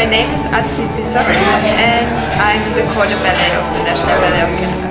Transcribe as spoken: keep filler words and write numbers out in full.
name is Adji Cissoko and I'm the corps de ballet of the National Ballet of Canada.